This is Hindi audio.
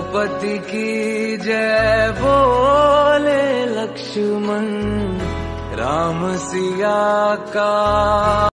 सीतापति की जय बोले लक्ष्मण, राम सिया का